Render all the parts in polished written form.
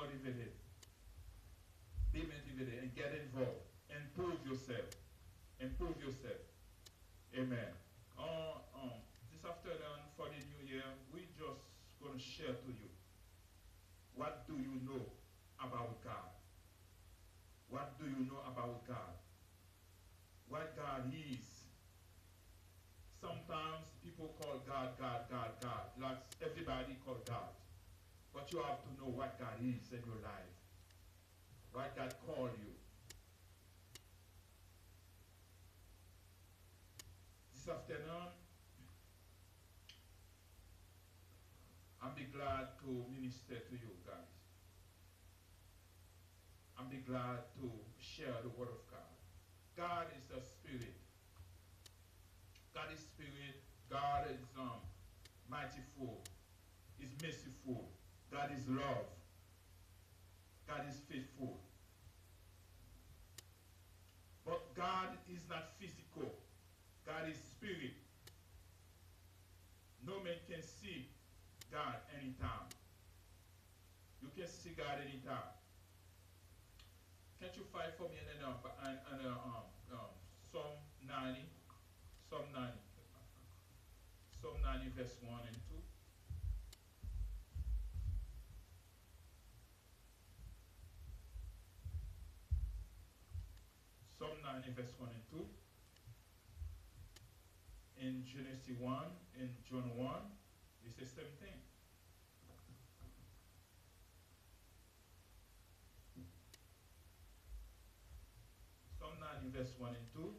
motivated. Be motivated and get involved. Improve yourself. Improve yourself. Amen. This afternoon for the new year, we just gonna share to you. What do you know about God? What do you know about God? What God is. Sometimes people call God, God, God, God. Like everybody call God. But you have to know what God is in your life. What God called you. This afternoon, I'm be glad to minister to you guys. I'm be glad to share the word of God. God is a spirit. God is spirit. God is mightyful. Is merciful. God is love. God is faithful. But God is not physical. God is spirit. No man can see God anytime. You can see God anytime. Can't you fight for me in Psalm 90? Psalm 90. Psalm 90 verse 1 and 2. Psalm 90 verse 1 and 2. In Genesis 1, in John 1, it's the same thing. Psalm 90 verse 1 and 2.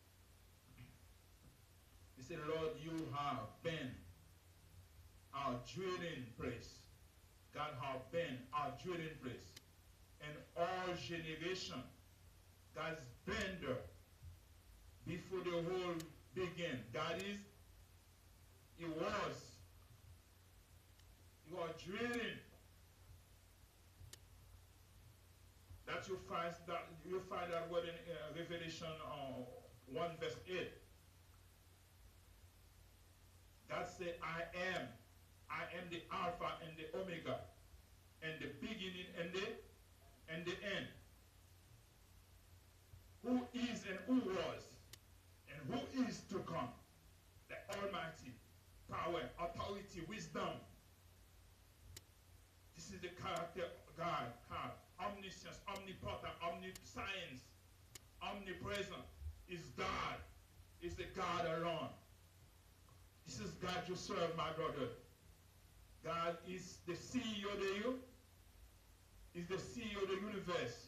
He said, Lord, you have been our dwelling place. God have been our dwelling place. In all generation, God's been there before the whole began. God is, He was. You are dwelling. That you find that word in Revelation 1 verse 8. God said, I am the Alpha and the Omega, and the beginning and the end. Who is and who was, and who is to come. The Almighty, power, authority, wisdom. This is the character God has. Omniscience, omnipotent, omniscience, omnipresent. Is God. Is the God alone. This is God you serve, my brother. God is the CEO of the you. Is the CEO of the universe.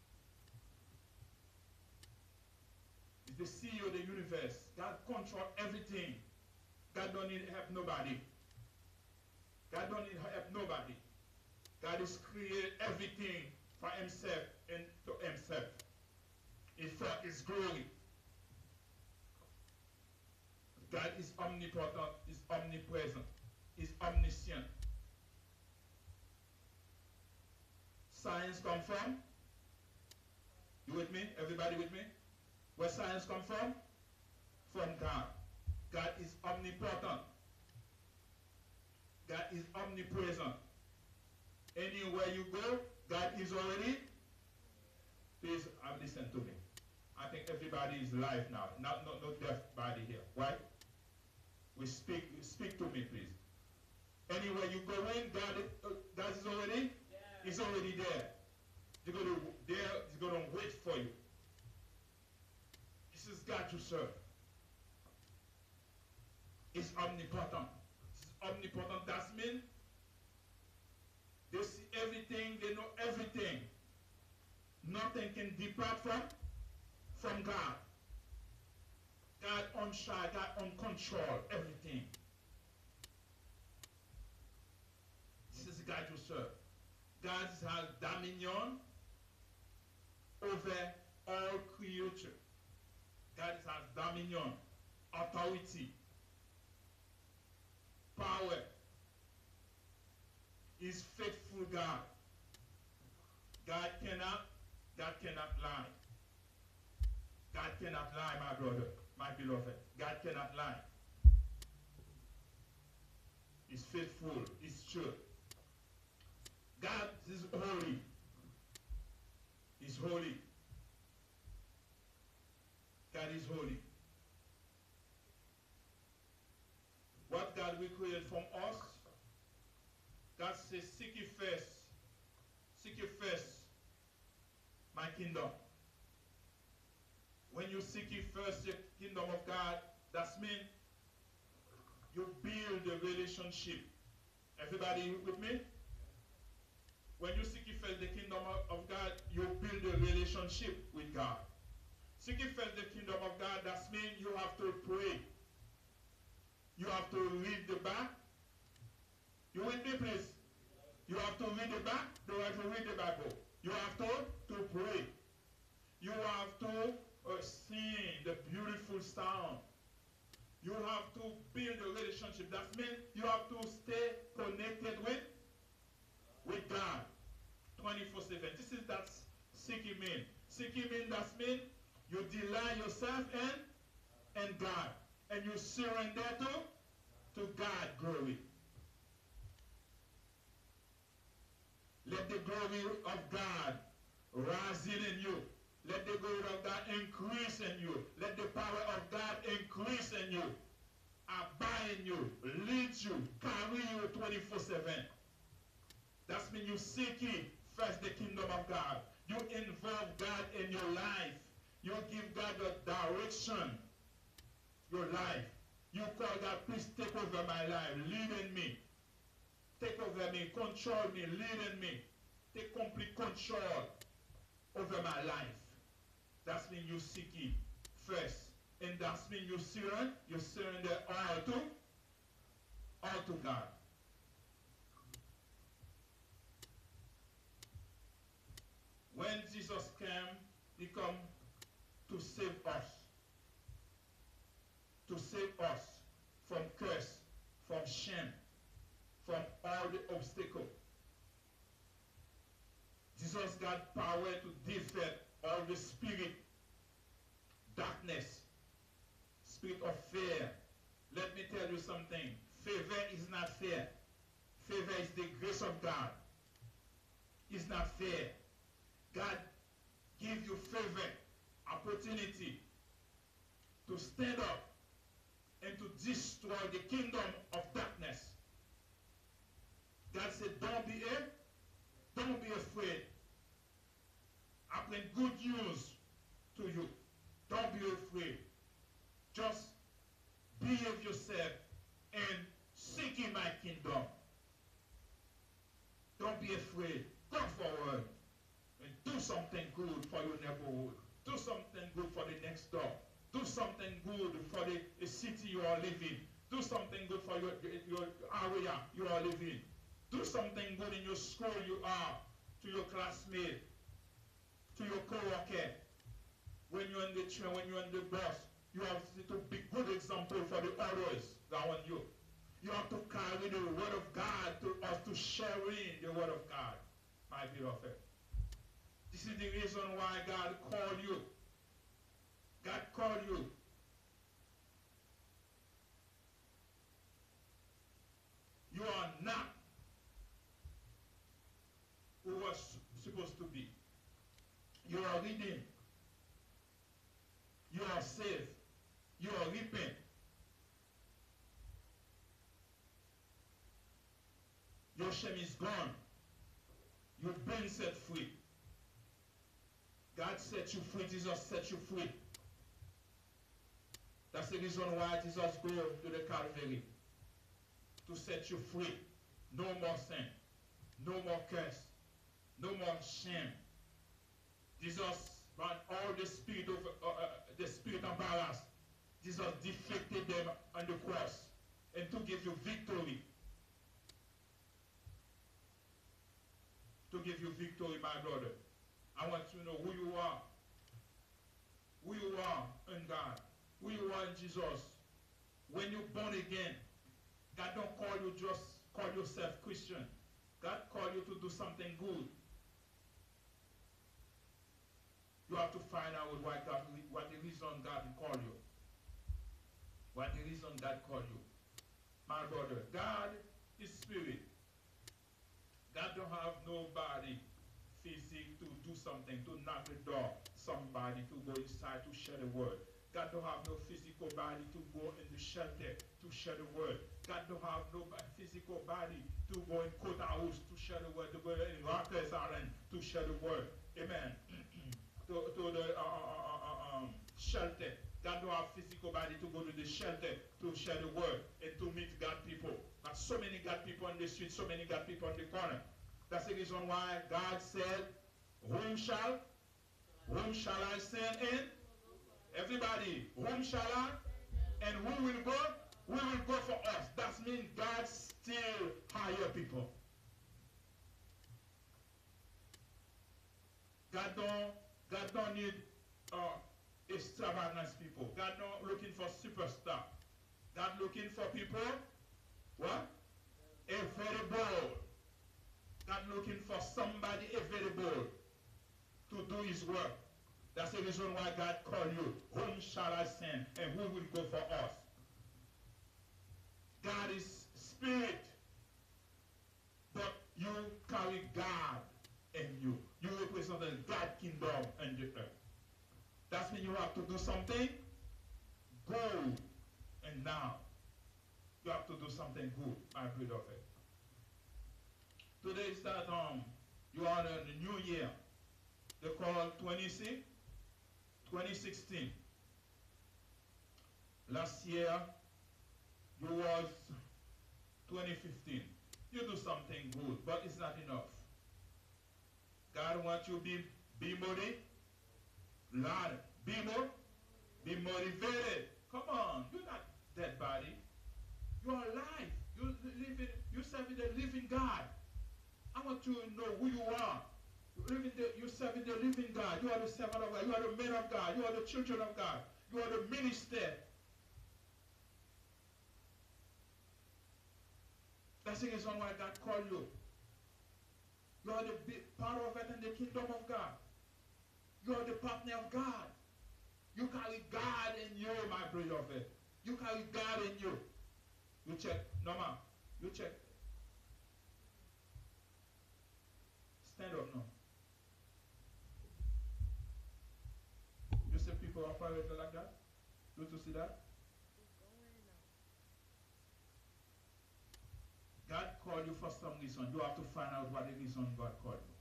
Is the CEO of the universe. God controls everything. God don't need help nobody. God don't need help nobody. God is created everything for himself and to himself. In fact, his glory. God is omnipotent, is omnipresent, is omniscient. Science come from? You with me? Everybody with me? Where science come from? From God. God is omnipotent. God is omnipresent. Anywhere you go, God is already. Please listen to me. I think everybody is live now. No deaf body here. Why? We speak to me, please. Anywhere you go in, God is already. Yeah. He's already there. He's going to wait for you. This is God you serve. He's omnipotent. He's omnipotent. That means they see everything, they know everything. Nothing can depart from God. God on charge, God on control, everything. This is God you serve. God has dominion over all creature. God has dominion, authority, power. Is faithful God. God cannot lie. God cannot lie, my brother, my beloved. God cannot lie. He's faithful. He's true. God is holy. holy. What God required from us, God says, seek ye first my kingdom. When you seek ye first the kingdom of God, that means you build a relationship. Everybody with me? When you seek ye first the kingdom of God, you build a relationship with God. Seek ye first the kingdom of God, that means you have to pray. You have to read the Bible. You with me, please? You have to read the Bible. You have to read the Bible. You have to pray. You have to sing the beautiful sound. You have to build a relationship. That means you have to stay connected with God 24/7. This is that seeking mean. Seeking mean that means you delight yourself in God. And you surrender to God glory. Let the glory of God rise in you. Let the glory of God increase in you. Let the power of God increase in you. Abide in you. Lead you. Carry you 24/7. That means you seek first the kingdom of God. You involve God in your life. You give God the direction. Your life. You call God, please take over my life. Lead in me. Take over me. Control me. Lead in me. Take complete control over my life. That means you seek it first. And that means you surrender all to God. When Jesus came, he come to save us. To save us from curse, from shame, from all the obstacles. Jesus got power to defeat all the spirit, darkness, spirit of fear. Let me tell you something. Favor is not fear. Favor is the grace of God. It's not fear. God give you favor, opportunity to stand up and to destroy the kingdom of darkness. God said, don't be afraid. I bring good news to you. Don't be afraid. Just behave yourself and seek in my kingdom. Don't be afraid. Go forward and do something good for your neighborhood. Do something good for the next door. Do something good for the city you are living. Do something good for your area you are living. Do something good in your school you are, to your classmate, to your co-worker. When you're on the train, when you're on the bus, you have to be good example for the others around you. You have to carry the word of God to us, to sharing the word of God, my beloved. This is the reason why God called you. God called you. You are not who was supposed to be. You are redeemed. You are saved. You are repentant. Your shame is gone. You've been set free. God set you free. Jesus set you free. That's the reason why Jesus go to the Calvary. To set you free. No more sin. No more curse. No more shame. Jesus brought all the spirit of the spirit of balance. Jesus defeated them on the cross and to give you victory. To give you victory, my brother. I want you to know who you are. Who you are in God. Who you are in Jesus. When you're born again, God don't call you just call yourself Christian. God called you to do something good. You have to find out what the reason God called you. What the reason God called you. My brother, God is spirit. God don't have nobody physical to do something, to knock the door, somebody to go inside to share the word. God don't have no physical body to go in the shelter to share the word. God don't have no physical body to go in courthouse to share the word, to go in Rikers Island to share the word. Amen. to the shelter. God don't have physical body to go to the shelter to share the word and to meet God people. But so many God people on the street, so many God people on the corner. That's the reason why God said, whom shall I send in? Everybody, whom shall I? And who will go? Who will go for us? That means God still hire people. God don't need extravagant people. God not looking for superstar. God looking for people, what? Available. God looking for somebody available to do his work. That's the reason why God called you. Whom shall I send? And who will go for us? God is spirit. But you carry God in you. You represent the God kingdom in the earth. That means you have to do something good. And now, you have to do something good, my beloved. Today is that you are in the new year. They call 2016. Last year, you was 2015. You do something good, but it's not enough. God wants you to be motivated. Lord, be motivated. Come on, you're not dead body. You are alive. You serve the living God. I want you to know who you are. You serve the living God. You are the servant of God. You are the man of God. You are the children of God. You are the minister. That's the reason why God called you. You are the part of it in the kingdom of God. You are the partner of God. You carry God in you, my beloved. You carry God in you. You check. Norma, you check. Stand up now. You see people operate like that? You to see that? God called you for some reason. You have to find out what the reason God called you.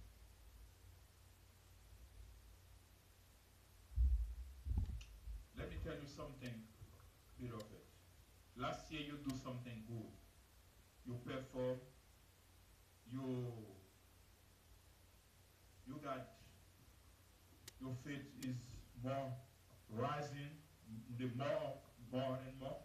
Let me tell you something, beloved. Last year you do something good. You perform. You got, your faith is more rising, the more and more.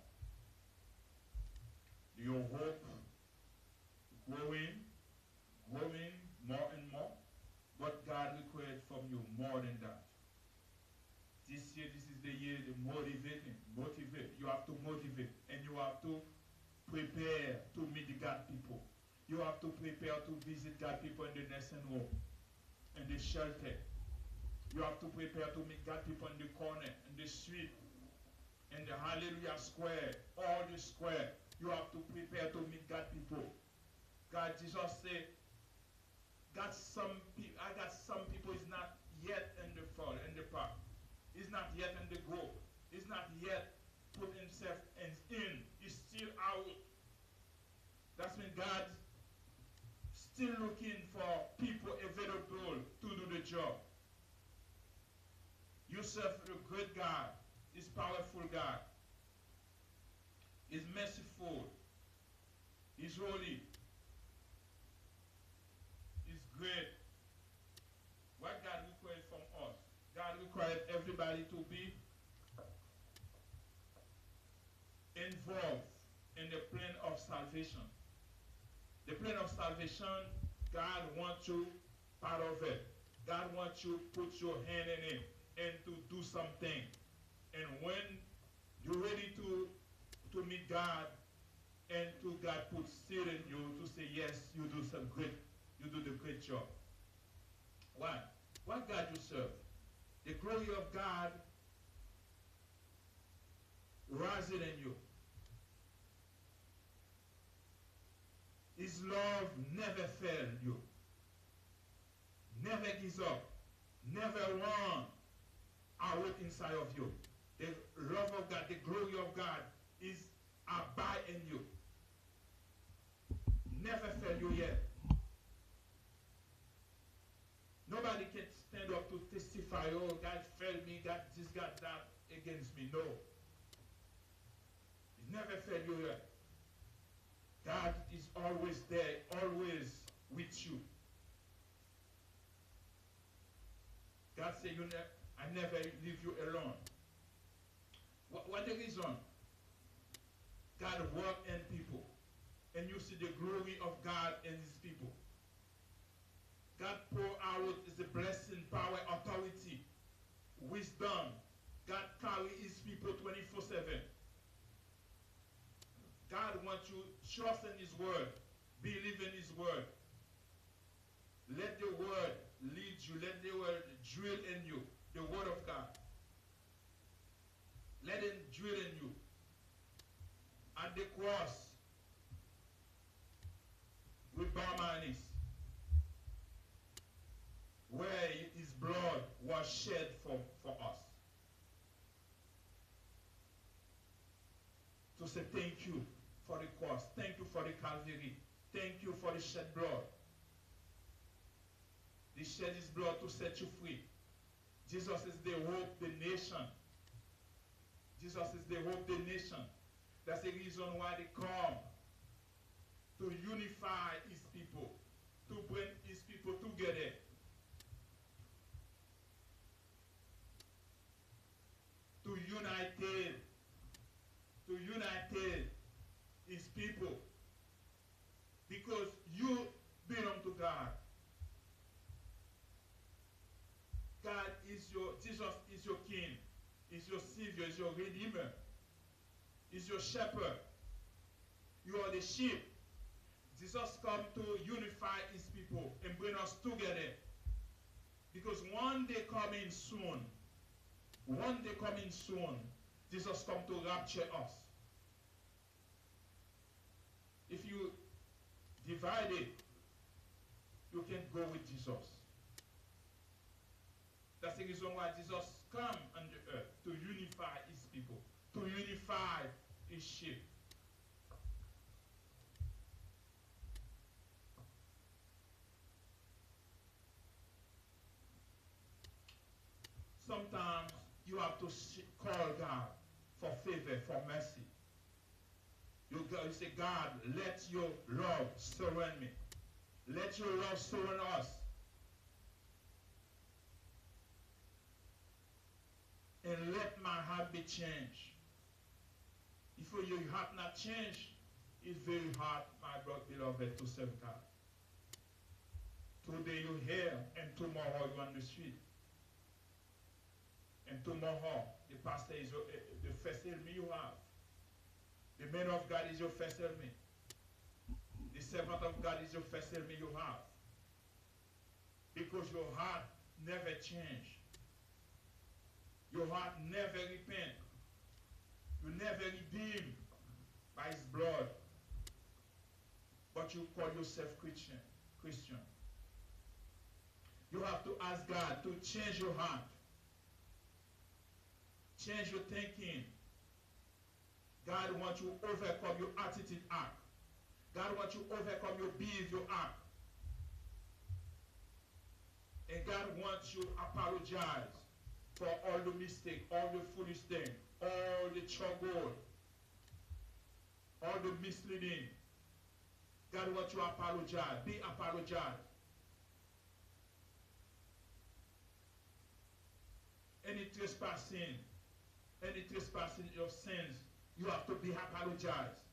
Your hope growing more and more. But God required from you more than that. This year, this is the year to motivate. You have to motivate, and you have to prepare to meet the God people. You have to prepare to visit God people in the nursing home, in the shelter. You have to prepare to meet God people in the corner, in the street, in the Hallelujah Square, all the square. You have to prepare to meet God people. God, Jesus said, I got some people is not yet in the fall, in the park. He's not yet in the grove. He's not yet put himself in. He's still out. That's when God still looking for people available to do the job. You serve a great God. He's powerful God. He's merciful. He's holy. He's great. What God requires from us? God requires everybody to be involved in the plan of salvation. The plan of salvation, God wants you part of it. God wants you to put your hand in it and to do something. And when you're ready to meet God and to God put seed in you to say, yes, you do the great job. Why? What God you serve? The glory of God rising in you. His love never failed you. Never gives up. Never run out inside of you. The love of God, the glory of God is abide in you. Never failed you yet. Nobody can stand up to testify, oh, God failed me, God this, God that against me. No. He never failed you yet. God is always there, always with you. God said, I never leave you alone. What the reason? God works in people. And you see the glory of God in his people. God pour out the blessing, power, authority, wisdom. God carry his people 24/7. God wants you to trust in his word. Believe in his word. Let the word lead you. Let the word drill in you. The word of God. Let it drill in you. At the cross, we bow my knees, where his blood was shed for us. To say thank you for the cross. Thank you for the Calvary. Thank you for the shed blood. He shed his blood to set you free. Jesus is the hope, the nation. Jesus is the hope, the nation. That's the reason why they come. To unify his people. To bring his people together. To unite his people. Because you belong to God. God is Jesus is your king, is your savior, is your redeemer, is your shepherd. You are the sheep. Jesus come to unify his people and bring us together. Because one day coming soon, Jesus come to rapture us. If you divide it, you can't go with Jesus. That's the reason why Jesus come on the earth, to unify his people, to unify his sheep. Sometimes you have to call God for favor, for mercy. You say, God, let your love surround me. Let your love surround us. And let my heart be changed. If your heart not changed, it's very hard, my beloved, to serve God. Today you're here, and tomorrow you're on the street. And tomorrow, the pastor is the first enemy you have. The man of God is your first enemy. The servant of God is your first enemy you have. Because your heart never changed. Your heart never repent. You never redeemed by his blood. But you call yourself Christian. You have to ask God to change your heart. Change your thinking. God wants you to overcome your attitude act. God wants you to overcome your behavior act. And God wants you to apologize for all the mistakes, all the foolish things, all the trouble, all the misleading. God wants you to apologize. Be apologized. Any trespassing of sins, you have to be apologized.